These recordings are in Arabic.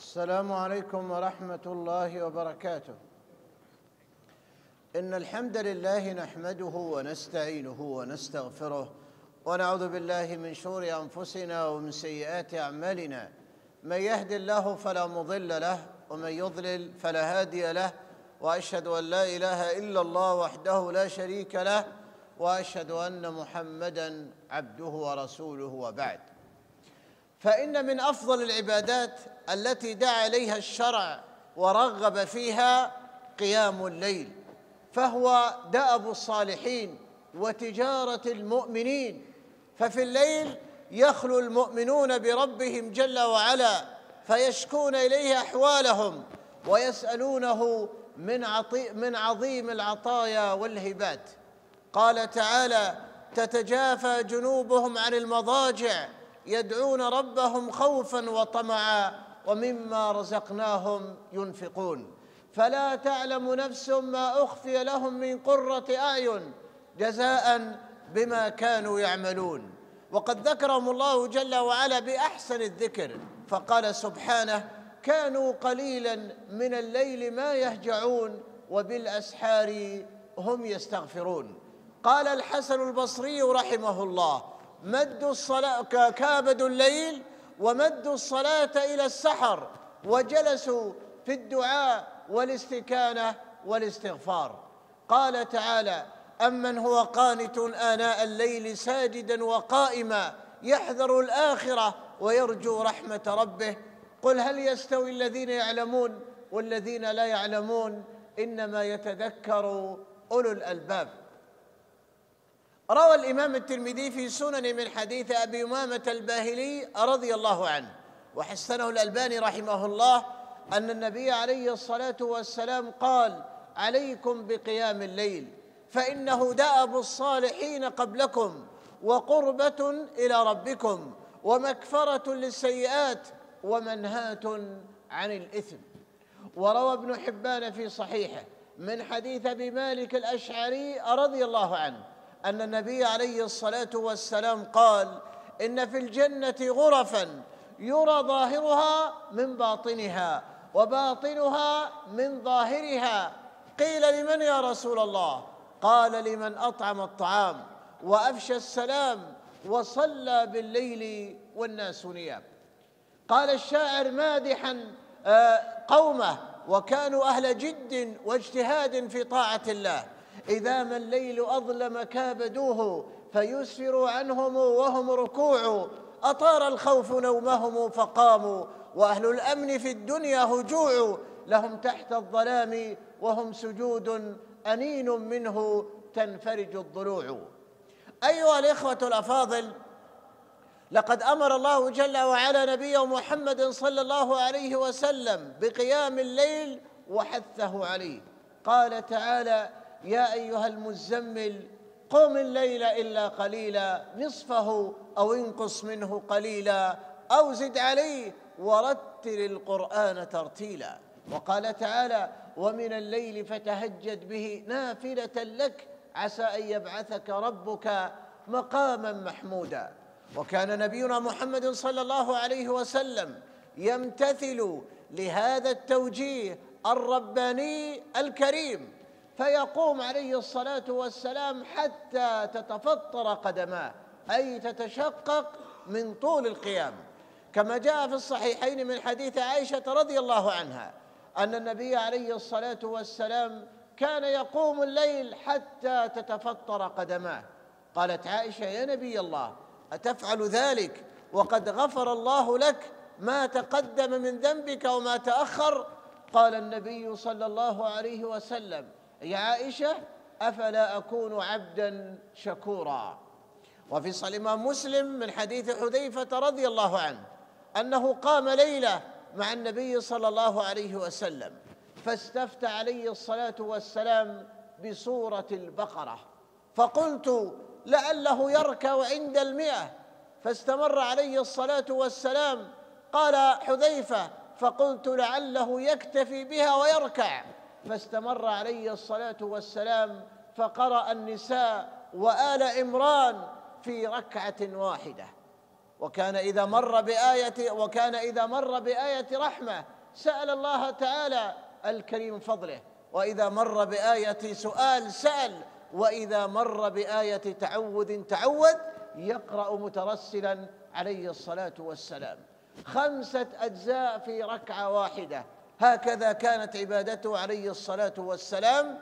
السلام عليكم ورحمة الله وبركاته. إن الحمد لله نحمده ونستعينه ونستغفره ونعوذ بالله من شرور أنفسنا ومن سيئات أعمالنا. من يهد الله فلا مضل له ومن يضلل فلا هادي له، وأشهد أن لا إله إلا الله وحده لا شريك له، وأشهد أن محمدًا عبده ورسوله، وبعد. فإن من أفضل العبادات التي دعا إليها الشرع ورغب فيها قيام الليل، فهو دأب الصالحين وتجارة المؤمنين. ففي الليل يخلو المؤمنون بربهم جل وعلا، فيشكون إليه أحوالهم ويسألونه من عظيم العطايا والهبات. قال تعالى: تتجافى جنوبهم عن المضاجع يدعون ربهم خوفا وطمعا ومما رزقناهم ينفقون. فلا تعلم نفس ما أخفي لهم من قرة أعين جزاء بما كانوا يعملون. وقد ذكرهم الله جل وعلا بأحسن الذكر، فقال سبحانه: كانوا قليلا من الليل ما يهجعون وبالأسحار هم يستغفرون. قال الحسن البصري رحمه الله: مدوا الصلاة كابدوا الليل ومدوا الصلاة إلى السحر، وجلسوا في الدعاء والاستكانة والاستغفار. قال تعالى: أمن هو قانت آناء الليل ساجدا وقائما يحذر الآخرة ويرجو رحمة ربه، قل هل يستوي الذين يعلمون والذين لا يعلمون إنما يتذكر أولو الألباب. روى الإمام الترمذي في سنن من حديث أبي أمامة الباهلي رضي الله عنه، وحسنه الألباني رحمه الله، أن النبي عليه الصلاة والسلام قال: عليكم بقيام الليل فإنه دأب الصالحين قبلكم وقربة إلى ربكم ومكفرة للسيئات ومنهاة عن الإثم. وروى ابن حبان في صحيحه من حديث أبي مالك الأشعري رضي الله عنه أن النبي عليه الصلاة والسلام قال: إن في الجنة غرفاً يرى ظاهرها من باطنها وباطنها من ظاهرها. قيل: لمن يا رسول الله؟ قال: لمن أطعم الطعام وأفشى السلام وصلى بالليل والناس نيام. قال الشاعر مادحاً قومه، وكانوا أهل جد واجتهاد في طاعة الله: إذا ما الليل أظلم كابدوه فيسفر عنهم وهم ركوع، أطار الخوف نومهم فقاموا وأهل الأمن في الدنيا هجوع، لهم تحت الظلام وهم سجود أنين منه تنفرج الضلوع. أيها الإخوة الأفاضل، لقد أمر الله جل وعلا نبيه محمد صلى الله عليه وسلم بقيام الليل وحثه عليه. قال تعالى: يا أيها المزمل قم الليل إلا قليلا نصفه أو انقص منه قليلا أو زد عليه ورتل القرآن ترتيلا. وقال تعالى: ومن الليل فتهجد به نافلة لك عسى أن يبعثك ربك مقاما محمودا. وكان نبينا محمد صلى الله عليه وسلم يمتثل لهذا التوجيه الرباني الكريم، فيقوم عليه الصلاة والسلام حتى تتفطر قدماه، أي تتشقق من طول القيام، كما جاء في الصحيحين من حديث عائشة رضي الله عنها أن النبي عليه الصلاة والسلام كان يقوم الليل حتى تتفطر قدماه. قالت عائشة: يا نبي الله، أتفعل ذلك وقد غفر الله لك ما تقدم من ذنبك وما تأخر؟ قال النبي صلى الله عليه وسلم: يا عائشة، أفلا أكون عبدا شكورا. وفي صحيح الإمام مسلم من حديث حذيفة رضي الله عنه أنه قام ليلة مع النبي صلى الله عليه وسلم فاستفتى عليه الصلاة والسلام بسورة البقرة، فقلت لعله يركع عند 100، فاستمر عليه الصلاة والسلام. قال حذيفة: فقلت لعله يكتفي بها ويركع، فاستمر عليه الصلاة والسلام فقرأ النساء وآل عمران في ركعة واحدة. وكان إذا مر بآية رحمة سأل الله تعالى الكريم فضله، وإذا مر بآية سؤال سأل، وإذا مر بآية تعوذ يقرأ مترسلا عليه الصلاة والسلام. 5 أجزاء في ركعة واحدة، هكذا كانت عبادته عليه الصلاة والسلام.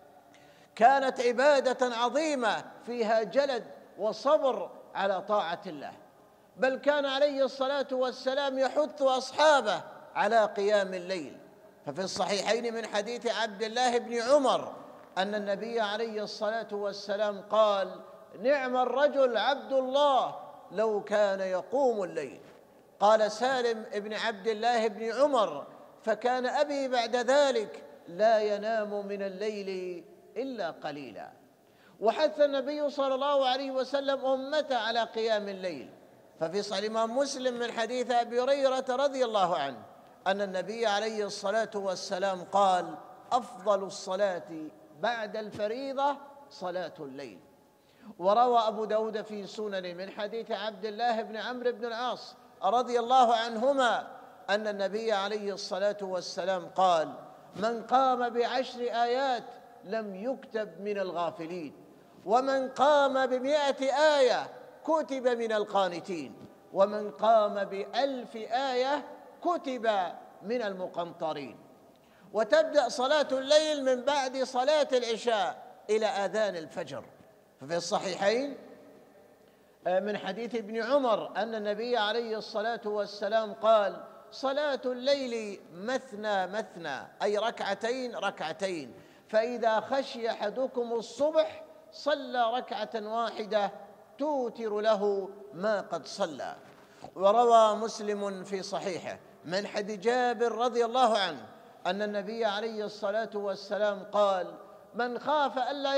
كانت عبادة عظيمة فيها جلد وصبر على طاعة الله، بل كان عليه الصلاة والسلام يحث أصحابه على قيام الليل. ففي الصحيحين من حديث عبد الله بن عمر أن النبي عليه الصلاة والسلام قال: نعم الرجل عبد الله لو كان يقوم الليل. قال سالم بن عبد الله بن عمر: فكان أبي بعد ذلك لا ينام من الليل إلا قليلا. وحث النبي صلى الله عليه وسلم أمته على قيام الليل، ففي صحيح الإمام مسلم من حديث أبي هريرة رضي الله عنه أن النبي عليه الصلاة والسلام قال: أفضل الصلاة بعد الفريضة صلاة الليل. وروى أبو داود في سننه من حديث عبد الله بن عمرو بن العاص رضي الله عنهما أن النبي عليه الصلاة والسلام قال: من قام ب10 آيات لم يكتب من الغافلين، ومن قام ب100 آية كتب من القانتين، ومن قام ب1000 آية كتب من المقنطرين. وتبدأ صلاة الليل من بعد صلاة العشاء إلى آذان الفجر. ففي الصحيحين من حديث ابن عمر أن النبي عليه الصلاة والسلام قال: صلاة الليل مثنى مثنى، أي ركعتين ركعتين، فإذا خشي أحدكم الصبح صلى ركعة واحدة توتر له ما قد صلى. وروى مسلم في صحيحه من حديث جابر رضي الله عنه أن النبي عليه الصلاة والسلام قال: من خاف ألا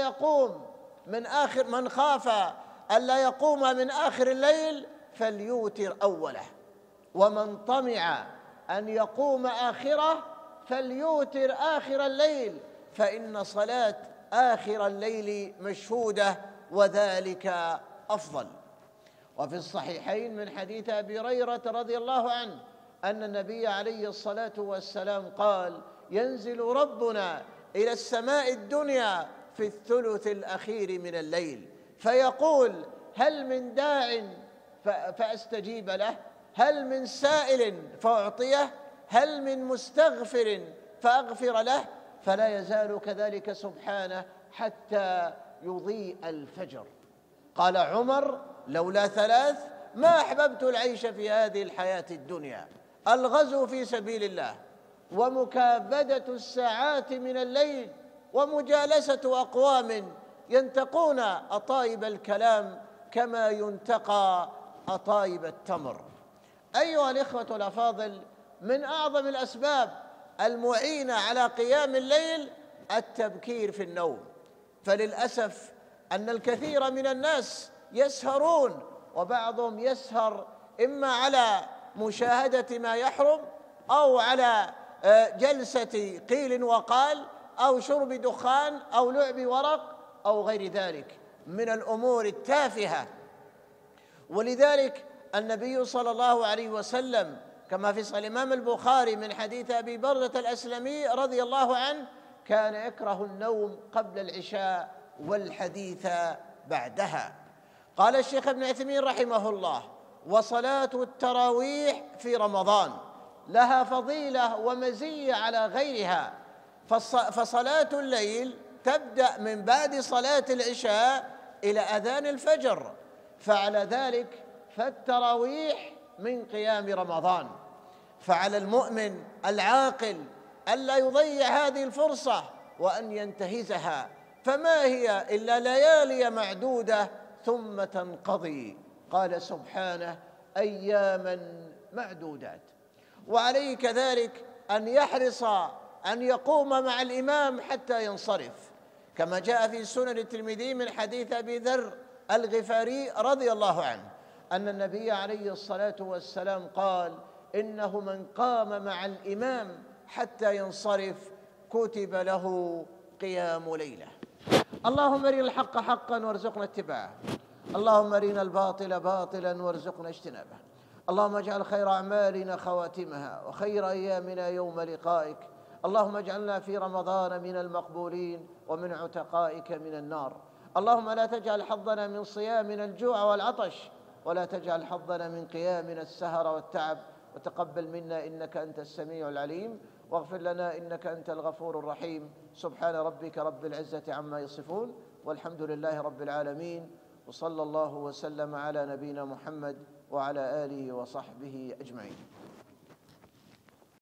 يقوم من آخر الليل فليوتر أوله، ومن طمع أن يقوم آخره فليوتر آخر الليل، فإن صلاة آخر الليل مشهودة وذلك أفضل. وفي الصحيحين من حديث أبي هريرة رضي الله عنه أن النبي عليه الصلاة والسلام قال: ينزل ربنا إلى السماء الدنيا في الثلث الأخير من الليل فيقول: هل من داع فأستجيب له؟ هل من سائل فأعطيه؟ هل من مستغفر فأغفر له؟ فلا يزال كذلك سبحانه حتى يضيء الفجر. قال عمر: لولا 3 ما أحببت العيش في هذه الحياة الدنيا: الغزو في سبيل الله، ومكابدة الساعات من الليل، ومجالسة أقوام ينتقون أطايب الكلام كما ينتقى أطايب التمر. أيها الإخوة الأفاضل، من أعظم الأسباب المعينة على قيام الليل التبكير في النوم، فللأسف أن الكثير من الناس يسهرون، وبعضهم يسهر إما على مشاهدة ما يحرم، أو على جلسة قيل وقال، أو شرب دخان، أو لعب ورق، أو غير ذلك من الأمور التافهة. ولذلك النبي صلى الله عليه وسلم كما في صحيح الإمام البخاري من حديث أبي بردة الأسلمي رضي الله عنه كان يكره النوم قبل العشاء والحديث بعدها. قال الشيخ ابن عثيمين رحمه الله: وصلاة التراويح في رمضان لها فضيلة ومزية على غيرها، فصلاة الليل تبدأ من بعد صلاة العشاء إلى أذان الفجر، فعلى ذلك فالتراويح من قيام رمضان. فعلى المؤمن العاقل ألا يضيع هذه الفرصة وأن ينتهزها، فما هي إلا ليالي معدودة ثم تنقضي. قال سبحانه: أياما معدودات. وعليه كذلك أن يحرص أن يقوم مع الإمام حتى ينصرف، كما جاء في سنن الترمذي من حديث أبي ذر الغفاري رضي الله عنه أن النبي عليه الصلاة والسلام قال: إنه من قام مع الإمام حتى ينصرف كتب له قيام ليلة. اللهم ارنا الحق حقا وارزقنا اتباعه، اللهم ارنا الباطل باطلا وارزقنا اجتنابه، اللهم اجعل خير أعمالنا خواتمها وخير أيامنا يوم لقائك. اللهم اجعلنا في رمضان من المقبولين ومن عتقائك من النار. اللهم لا تجعل حظنا من صيامنا الجوع والعطش، ولا تجعل حظنا من قيامنا السهر والتعب. وتقبل منا إنك أنت السميع العليم، واغفر لنا إنك أنت الغفور الرحيم. سبحان ربك رب العزة عما يصفون، والحمد لله رب العالمين، وصلى الله وسلم على نبينا محمد وعلى آله وصحبه أجمعين.